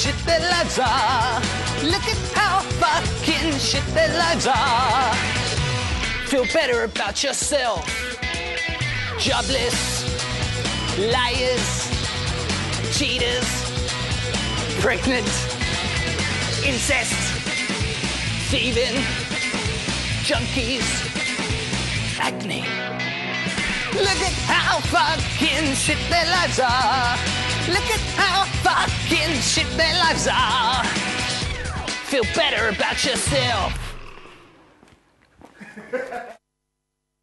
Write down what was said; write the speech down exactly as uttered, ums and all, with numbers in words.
shit their lives are. Look at how fucking shit their lives are. Feel better about yourself. Jobless, liars, cheaters, pregnant, incest, thieving, junkies, acne. Look at how fucking shit their lives are. Look at how fucking shit their lives are. Feel better about yourself.